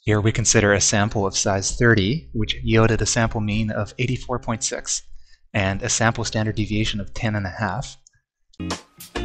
Here we consider a sample of size 30, which yielded a sample mean of 84.6 and a sample standard deviation of 10.5.